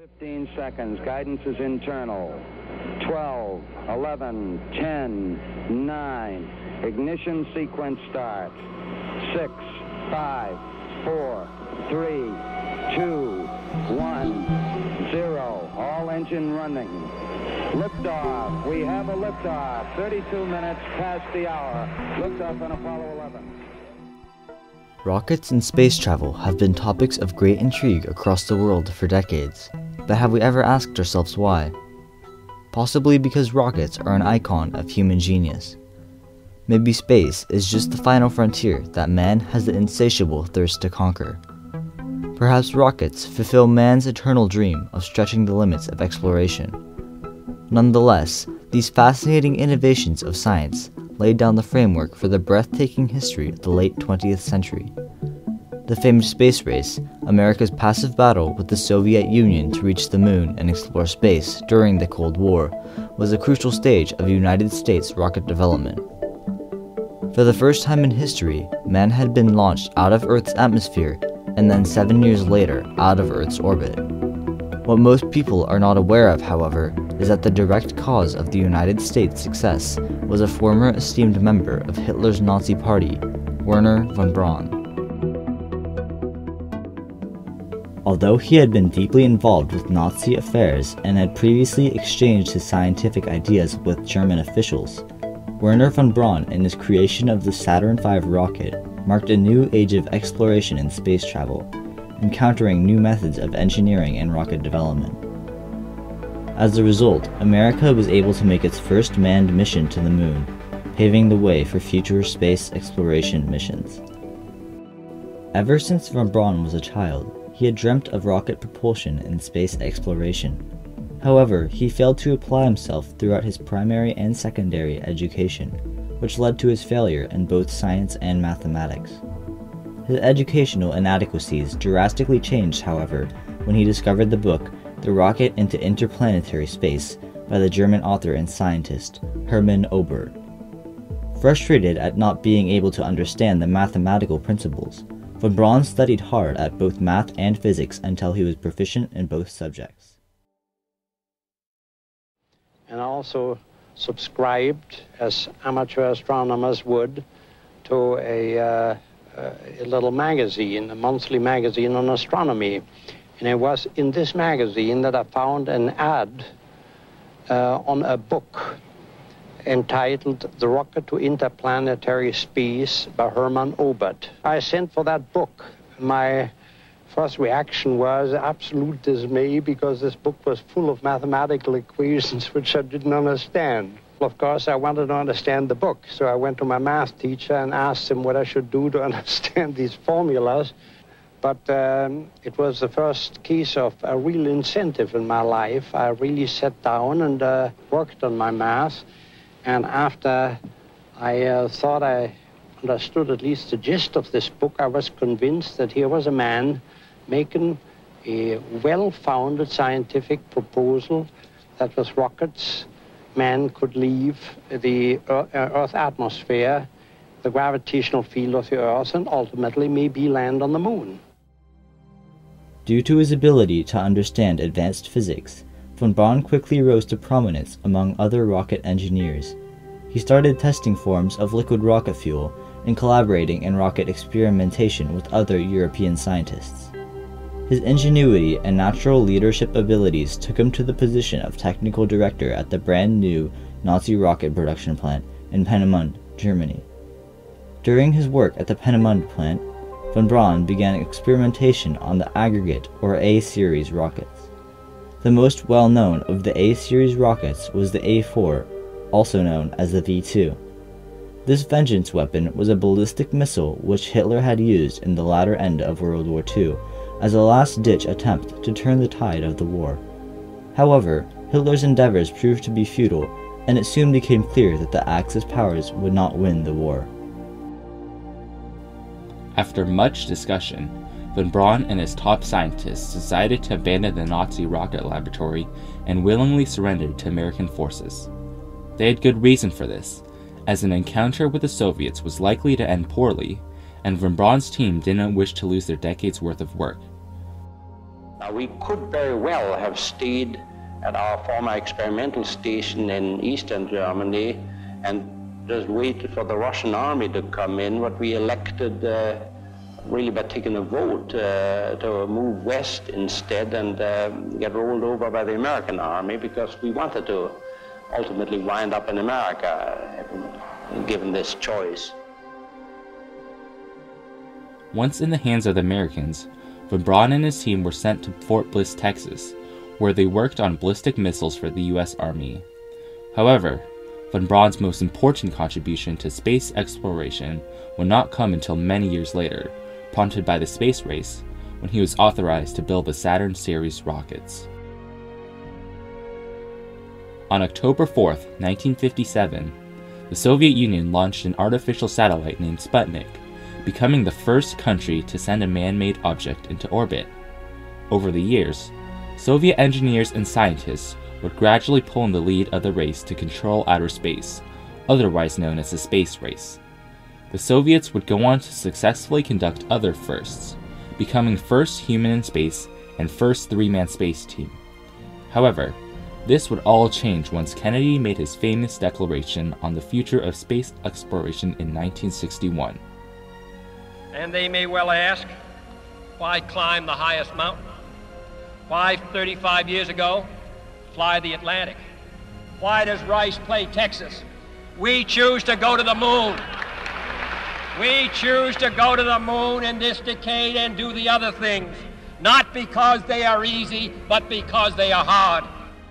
15 seconds. Guidance is internal. 12, 11, 10, 9. Ignition sequence starts. 6, 5, 4, 3, 2, 1, 0. All engine running. Liftoff. We have a liftoff. 32 minutes past the hour. Liftoff on Apollo 11. Rockets and space travel have been topics of great intrigue across the world for decades, but have we ever asked ourselves why? Possibly because rockets are an icon of human genius. Maybe space is just the final frontier that man has the insatiable thirst to conquer. Perhaps rockets fulfill man's eternal dream of stretching the limits of exploration. Nonetheless, these fascinating innovations of science laid down the framework for the breathtaking history of the late 20th century. The famed space race, America's passive battle with the Soviet Union to reach the moon and explore space during the Cold War, was a crucial stage of United States rocket development. For the first time in history, man had been launched out of Earth's atmosphere and then 7 years later out of Earth's orbit. What most people are not aware of, however, is that the direct cause of the United States' success was a former esteemed member of Hitler's Nazi Party, Wernher von Braun. Although he had been deeply involved with Nazi affairs and had previously exchanged his scientific ideas with German officials, Wernher von Braun and his creation of the Saturn V rocket marked a new age of exploration in space travel, encountering new methods of engineering and rocket development. As a result, America was able to make its first manned mission to the moon, paving the way for future space exploration missions. Ever since von Braun was a child, he had dreamt of rocket propulsion and space exploration. However, he failed to apply himself throughout his primary and secondary education, which led to his failure in both science and mathematics. His educational inadequacies drastically changed, however, when he discovered the book The Rocket into Interplanetary Space by the German author and scientist Hermann Ober. Frustrated at not being able to understand the mathematical principles, von Braun studied hard at both math and physics until he was proficient in both subjects. And I also subscribed, as amateur astronomers would, to a little magazine, a monthly magazine on astronomy. And it was in this magazine that I found an ad on a book entitled The Rocket to Interplanetary Space by Hermann Ober. I sent for that book. My first reaction was absolute dismay because this book was full of mathematical equations which I didn't understand. Of course, I wanted to understand the book, so I went to my math teacher and asked him what I should do to understand these formulas. But it was the first case of a real incentive in my life. I really sat down and worked on my math. And after I thought I understood at least the gist of this book, I was convinced that here was a man making a well-founded scientific proposal that with rockets, man could leave the Earth atmosphere, the gravitational field of the Earth, and ultimately maybe land on the moon. Due to his ability to understand advanced physics, von Braun quickly rose to prominence among other rocket engineers. He started testing forms of liquid rocket fuel and collaborating in rocket experimentation with other European scientists. His ingenuity and natural leadership abilities took him to the position of technical director at the brand new Nazi rocket production plant in Peenemünde, Germany. During his work at the Peenemünde plant, von Braun began experimentation on the aggregate or A-series rockets. The most well-known of the A-series rockets was the A-4, also known as the V-2. This vengeance weapon was a ballistic missile which Hitler had used in the latter end of World War II as a last-ditch attempt to turn the tide of the war. However, Hitler's endeavors proved to be futile, and it soon became clear that the Axis powers would not win the war. After much discussion, von Braun and his top scientists decided to abandon the Nazi rocket laboratory and willingly surrendered to American forces. They had good reason for this, as an encounter with the Soviets was likely to end poorly, and von Braun's team didn't wish to lose their decades' worth of work. Now, we could very well have stayed at our former experimental station in eastern Germany and just waited for the Russian army to come in, but we elected really by taking a vote to move west instead and get rolled over by the American army, because we wanted to ultimately wind up in America, given this choice. Once in the hands of the Americans, von Braun and his team were sent to Fort Bliss, Texas, where they worked on ballistic missiles for the U.S. Army. However, von Braun's most important contribution to space exploration would not come until many years later, prompted by the space race, when he was authorized to build the Saturn series rockets. On October 4, 1957, the Soviet Union launched an artificial satellite named Sputnik, becoming the first country to send a man-made object into orbit. Over the years, Soviet engineers and scientists would gradually pull in the lead of the race to control outer space, otherwise known as the space race. The Soviets would go on to successfully conduct other firsts, becoming first human in space and first three-man space team. However, this would all change once Kennedy made his famous declaration on the future of space exploration in 1961. And they may well ask, why climb the highest mountain? Why, 35 years ago, fly the Atlantic? Why does Rice play Texas? We choose to go to the moon. We choose to go to the moon in this decade and do the other things, not because they are easy, but because they are hard.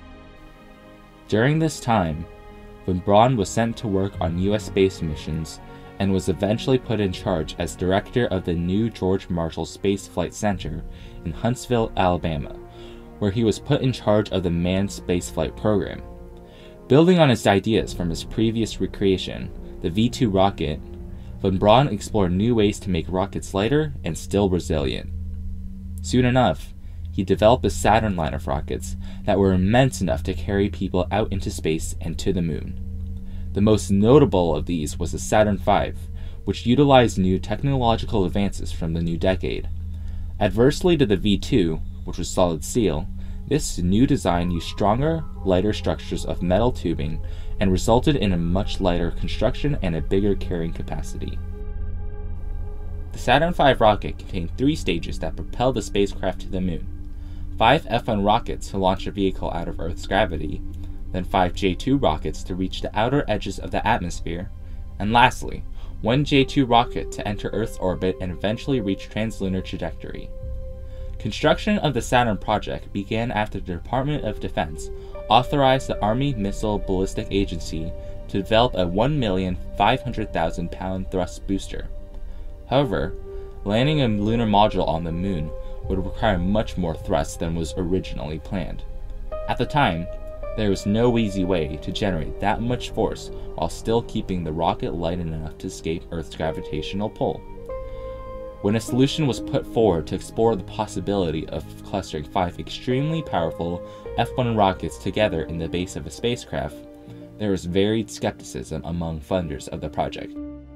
During this time, von Braun was sent to work on U.S. space missions and was eventually put in charge as director of the new George Marshall Space Flight Center in Huntsville, Alabama, where he was put in charge of the manned spaceflight program. Building on his ideas from his previous recreation, the V-2 rocket, von Braun explored new ways to make rockets lighter and still resilient. Soon enough, he developed a Saturn line of rockets that were immense enough to carry people out into space and to the moon. The most notable of these was the Saturn V, which utilized new technological advances from the new decade. Adversely to the V-2, which was solid steel, this new design used stronger, lighter structures of metal tubing and resulted in a much lighter construction and a bigger carrying capacity. The Saturn V rocket contained 3 stages that propelled the spacecraft to the moon: 5 F-1 rockets to launch a vehicle out of Earth's gravity, then 5 J-2 rockets to reach the outer edges of the atmosphere, and lastly, 1 J-2 rocket to enter Earth's orbit and eventually reach translunar trajectory. Construction of the Saturn project began after the Department of Defense authorized the Army Missile Ballistic Agency to develop a 1,500,000 pound thrust booster. However, landing a lunar module on the moon would require much more thrust than was originally planned. At the time, there was no easy way to generate that much force while still keeping the rocket light enough to escape Earth's gravitational pull. When a solution was put forward to explore the possibility of clustering 5 extremely powerful F-1 rockets together in the base of a spacecraft, there was varied skepticism among funders of the project.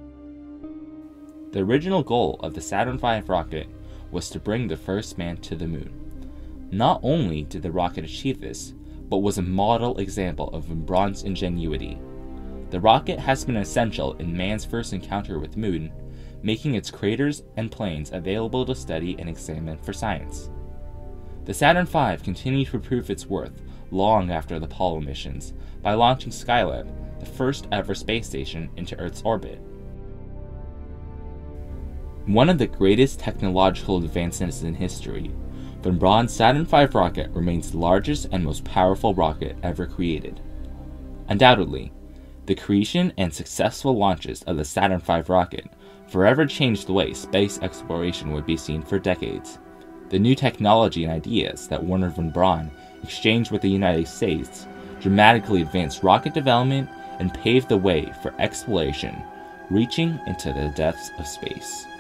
The original goal of the Saturn V rocket was to bring the first man to the moon. Not only did the rocket achieve this, but was a model example of von Braun's ingenuity. The rocket has been essential in man's first encounter with the moon, making its craters and plains available to study and examine for science. The Saturn V continued to prove its worth long after the Apollo missions by launching Skylab, the first ever space station, into Earth's orbit. One of the greatest technological advances in history, von Braun's Saturn V rocket remains the largest and most powerful rocket ever created. Undoubtedly, the creation and successful launches of the Saturn V rocket forever changed the way space exploration would be seen for decades. The new technology and ideas that Wernher von Braun exchanged with the United States dramatically advanced rocket development and paved the way for exploration, reaching into the depths of space.